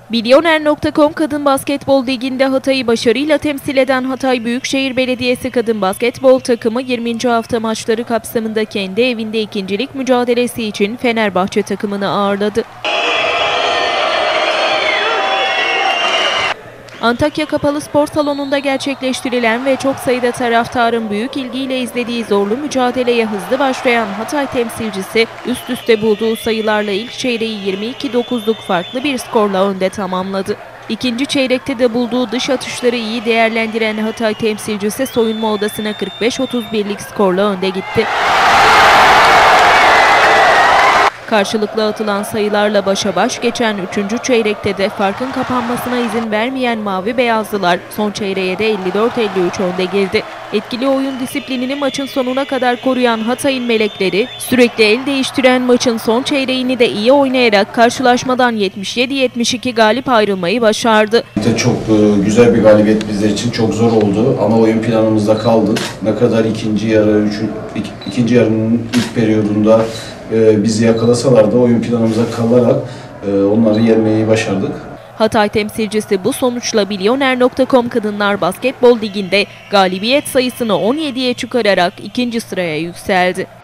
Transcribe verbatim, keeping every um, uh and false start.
Milyoner nokta com Kadın Basketbol Ligi'nde Hatay'ı başarıyla temsil eden Hatay Büyükşehir Belediyesi Kadın Basketbol takımı yirminci hafta maçları kapsamında kendi evinde ikincilik mücadelesi için Fenerbahçe takımını ağırladı. Antakya Kapalı Spor Salonu'nda gerçekleştirilen ve çok sayıda taraftarın büyük ilgiyle izlediği zorlu mücadeleye hızlı başlayan Hatay temsilcisi üst üste bulduğu sayılarla ilk çeyreği yirmi iki dokuzluk farklı bir skorla önde tamamladı. İkinci çeyrekte de bulduğu dış atışları iyi değerlendiren Hatay temsilcisi soyunma odasına kırk beş otuz birlik skorla önde gitti. Karşılıklı atılan sayılarla başa baş geçen üçüncü çeyrekte de farkın kapanmasına izin vermeyen Mavi Beyazlılar son çeyreğe de elli dört elli üç önde girdi. Etkili oyun disiplinini maçın sonuna kadar koruyan Hatay'ın melekleri, sürekli el değiştiren maçın son çeyreğini de iyi oynayarak karşılaşmadan yetmiş yedi yetmiş iki galip ayrılmayı başardı. Çok güzel bir galibiyet bizler için, çok zor oldu ama oyun planımızda kaldı. Ne kadar ikinci yarı, üçü, ikinci yarının ilk periyodunda e, bizi yakalasalar da oyun planımıza kalarak e, onları yenmeyi başardık. Hatay temsilcisi bu sonuçla Milyoner nokta com Kadınlar Basketbol Ligi'nde galibiyet sayısını on yediye çıkararak ikinci sıraya yükseldi.